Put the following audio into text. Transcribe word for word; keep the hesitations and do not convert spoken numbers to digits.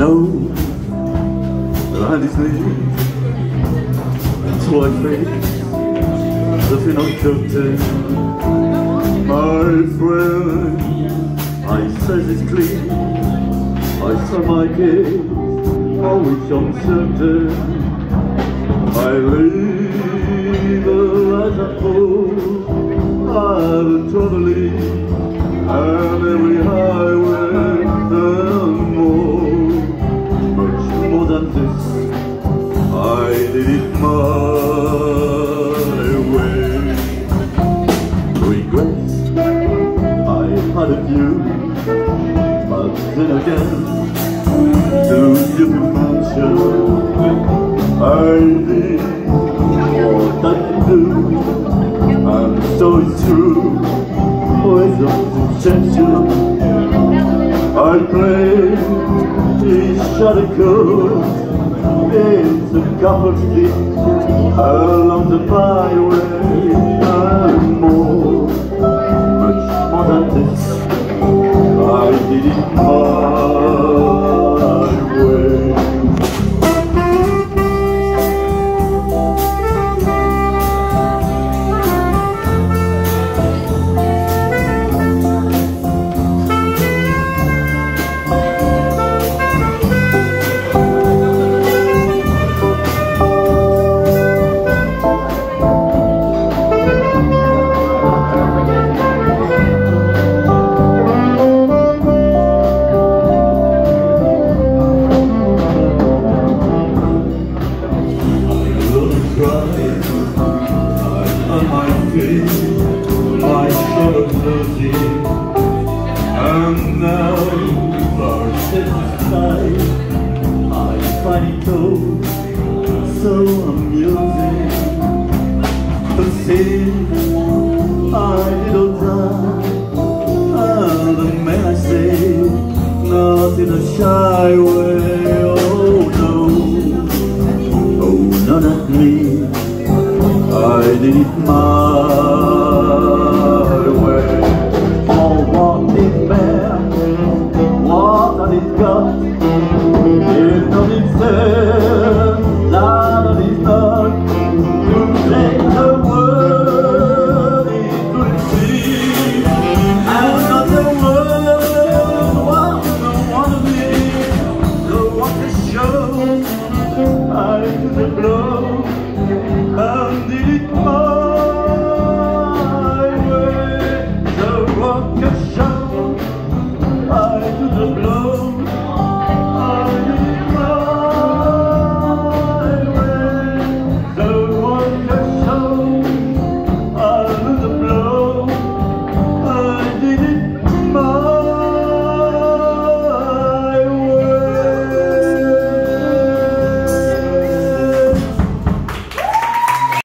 know behind his knees, and so I face the final curtain. My friend, I says it's clean, I saw my case, always uncertain. I live a life I hope I'm traveling, and every highway and more, much more than this, I did it my way. Regrets, I had a few, but then again, to your convention, I did what I could do, and so it's true, with of deception. I played this shadow code, it's a cup of tea along the byway, and more, much more than this, I did it my way. My shadow's losing, and now far set aside, I find it all so amusing to see I did all that, and the man I say, not in a shy way. Oh no, oh no, not me, I did it my